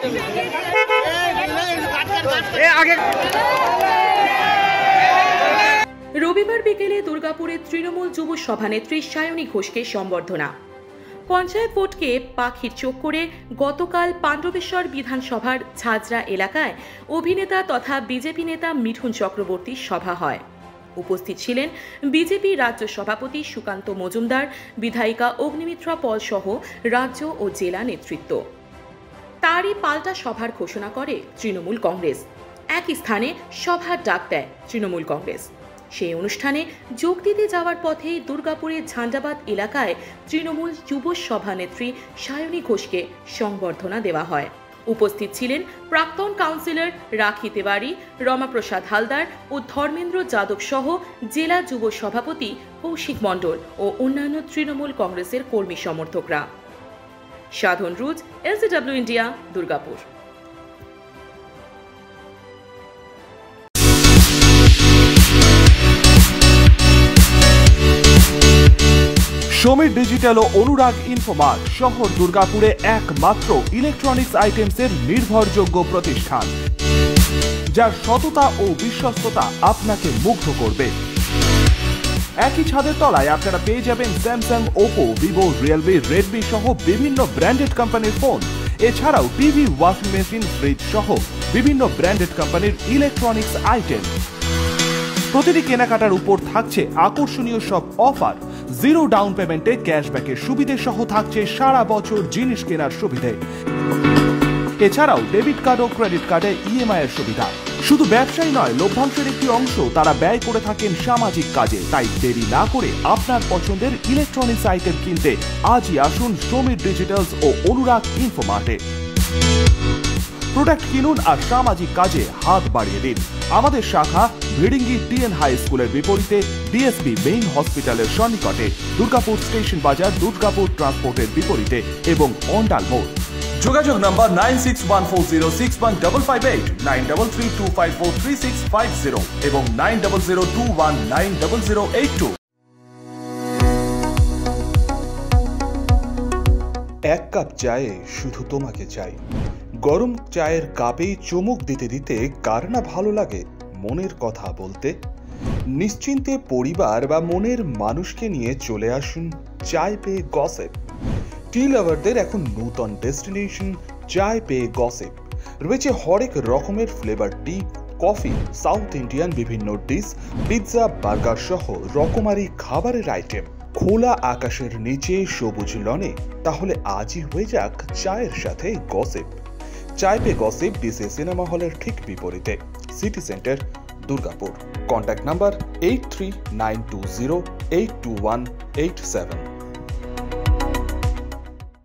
রবিবার বিকেলে দুর্গাপুরে তৃণমূল যুব সভানেত্রী সায়নী ঘোষকে সম্বর্ধনা। পঞ্চায়েত ভোটকে পাখির চোখ করে গতকাল পাণ্ডবেশ্বর বিধানসভার ঝাঁঝরা এলাকায় অভিনেতা তথা বিজেপি নেতা মিঠুন চক্রবর্তীর সভা হয়। উপস্থিত ছিলেন বিজেপি রাজ্য সভাপতি সুকান্ত মজুমদার, বিধায়িকা অগ্নিমিত্রা পল সহ রাজ্য ও জেলা নেতৃত্ব। তারই পাল্টা সভার ঘোষণা করে তৃণমূল কংগ্রেস। একই স্থানে সভার ডাক দেয় তৃণমূল কংগ্রেস। সেই অনুষ্ঠানে যোগ দিতে যাওয়ার পথেই দুর্গাপুরের ঝান্ডাবাদ এলাকায় তৃণমূল যুব সভানেত্রী সায়নী ঘোষকে সংবর্ধনা দেওয়া হয়। উপস্থিত ছিলেন প্রাক্তন কাউন্সিলর রাখি তেওয়ারি, রমাপ্রসাদ হালদার ও ধর্মেন্দ্র যাদব সহ জেলা যুব সভাপতি কৌশিক মণ্ডল ও অন্যান্য তৃণমূল কংগ্রেসের কর্মী সমর্থকরা। Sadhan Ruj, LCW India, Durgapur. Samir digital ও অনুরাগ ইনফোমার্ট শহর দুর্গাপুরে একমাত্র ইলেকট্রনিক্স আইটেমসের নির্ভরযোগ্য প্রতিষ্ঠান, যার সততা ও বিশ্বস্ততা আপনাকে মুগ্ধ করবে। একই ছাদের তলায় আপনারা পেয়ে যাবেন Samsung, Oppo, Vivo, Realme, Redmi সহ বিভিন্ন ব্র্যান্ডেড কোম্পানির ফোন। এছাড়াও টিভি, ওয়াশিং মেশিন, ফ্রিজ সহ বিভিন্ন ব্র্যান্ডেড কোম্পানির ইলেকট্রনিক্স আইটেম। প্রতিটি কেনাকাটার উপর থাকছে আকর্ষণীয় সব অফার। জিরো ডাউন পেমেন্টে ক্যাশব্যাকের সুবিধে সহ থাকছে সারা বছর জিনিস কেনার সুবিধে। এছাড়াও ডেবিট কার্ড ও ক্রেডিট কার্ডে EMI এর সুবিধা। শুধু ব্যবসায়ী নয়, লভ্যাংশের একটি অংশ তারা ব্যয় করে থাকেন সামাজিক কাজে। তাই দেরি না করে আপনার পছন্দের ইলেকট্রনিক্স আইটেম কিনতে আজই আসুন সমীর ডিজিটালস ও অনুরাগ ইনফোমার্টে। প্রোডাক্ট কিনুন আর সামাজিক কাজে হাত বাড়িয়ে দিন। আমাদের শাখা ভিড়িঙ্গি TN হাই স্কুলের বিপরীতে DSB মেইন হসপিটালের সন্নিকটে, দুর্গাপুর স্টেশন বাজার, দুর্গাপুর ট্রান্সপোর্টের বিপরীতে এবং অন্ডাল মোড়। যোগাযোগ নম্বর 9614061558, 9332543650 এবং 9002190082। এক কাপ চায়ে শুধু তোমাকে চাই। গরম চায়ের কাপেই চুমুক দিতে দিতে কার না ভালো লাগে মনের কথা বলতে। নিশ্চিন্তে পরিবার বা মনের মানুষকে নিয়ে চলে আসুন চায় পে গসিপ। টি লাভারদের এখন নূতন ডেস্টিনেশন চায় পে গসিপ। রয়েছে হরেক রকমের flavour tea, coffee, south Indian বিভিন্ন ডিশ, পিৎজা, বার্গার সহ রকমারি খাবারের আইটেম। খোলা আকাশের নিচে সবুজ লনে, তাহলে আজই হয়ে যাক চায়ের সাথে গসিপ। চায় পে গসিপ ডিসি সিনেমা হলের ঠিক বিপরীতে, city centre, Durgapur. Contact number 8392082187।